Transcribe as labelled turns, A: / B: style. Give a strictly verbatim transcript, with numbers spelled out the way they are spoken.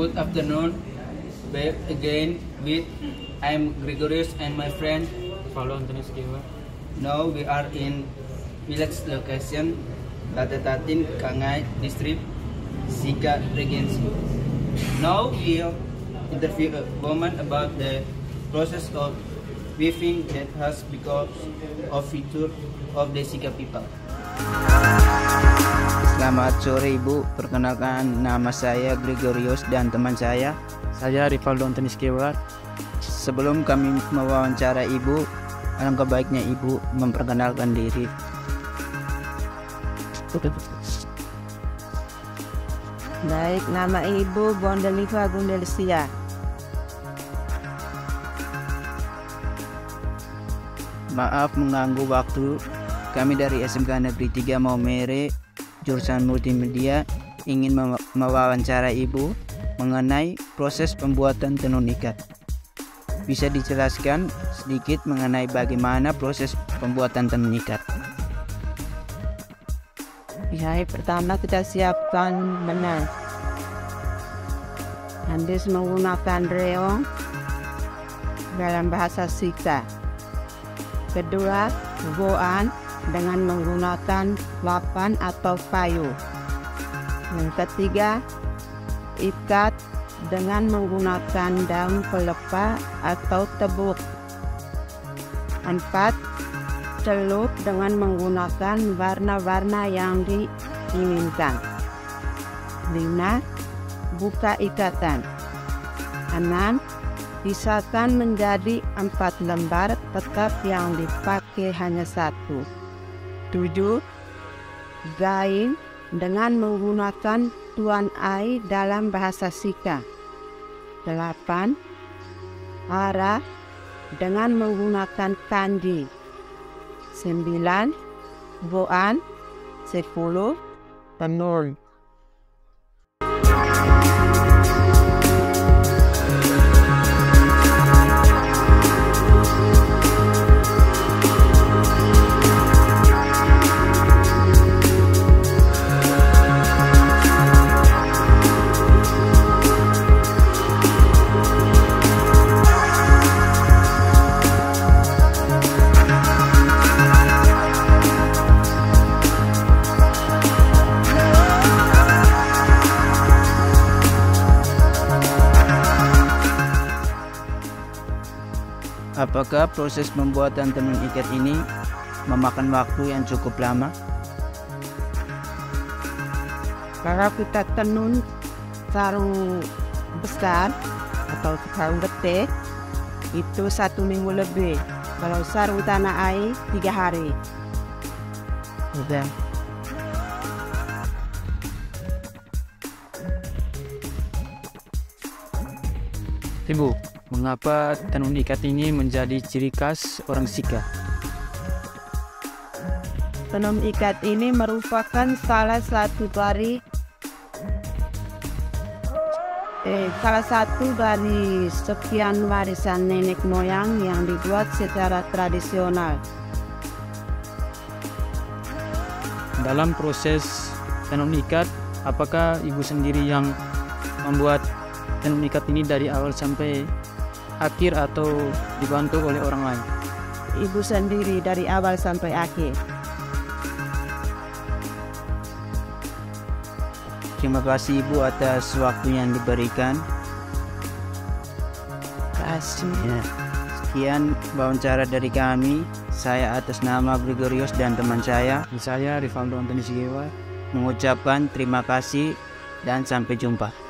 A: Good afternoon. Back again with I'm Gregorius and my friend
B: Paulo Antonius Giwa.
A: Now we are in village location Latatatin Kangai district Sika Regency. Now we'll interview a woman about the process of weaving that has become a feature of the Sika people.
C: Selamat sore Ibu, perkenalkan nama saya Gregorius dan teman saya.
B: Saya Rivaldo Antonius Giwa.
C: Sebelum kami mewawancara Ibu, alangkah baiknya Ibu memperkenalkan diri.
D: Baik, nama Ibu Bondeliva Gundelsia.
C: Maaf mengganggu waktu. Kami dari S M K Negeri tiga Maumere, jurusan multimedia, ingin mew- mewawancara Ibu mengenai proses pembuatan tenun ikat. Bisa dijelaskan sedikit mengenai bagaimana proses pembuatan tenun ikat?
D: Ya, pertama kita siapkan benang. Habis menggunakan reong dalam bahasa Sika. Kedua, goan dengan menggunakan papan atau payu. Yang ketiga, ikat dengan menggunakan daun pelepah atau tebuk. Empat, celup dengan menggunakan warna-warna yang diinginkan. Lima, buka ikatan. Enam, pisahkan menjadi empat lembar, tetap yang dipakai hanya satu. Tujuh, gain dengan menggunakan tuan ai dalam bahasa Sika. Delapan, arah dengan menggunakan kanji. Sembilan, goan. Sepuluh, tenun.
C: Apakah proses pembuatan tenun ikat ini memakan waktu yang cukup lama?
D: Kalau kita tenun sarung besar atau sarung gede itu satu minggu lebih. Kalau sarung tanah air tiga hari.
C: Udah.
B: Ibu, mengapa tenun ikat ini menjadi ciri khas orang Sika?
D: Tenun ikat ini merupakan salah satu dari eh, salah satu dari sekian warisan nenek moyang yang dibuat secara tradisional.
B: Dalam proses tenun ikat, apakah Ibu sendiri yang membuat tenun ikat ini dari awal sampai akhir atau dibantu oleh orang lain?
D: Ibu sendiri dari awal sampai akhir.
C: Terima kasih Ibu atas waktu yang diberikan.
D: Kasih.
C: Ya. Sekian wawancara dari kami. Saya atas nama Gregorius dan teman saya
B: Saya Rivaldo Antonius Giwa.
C: mengucapkan terima kasih dan sampai jumpa.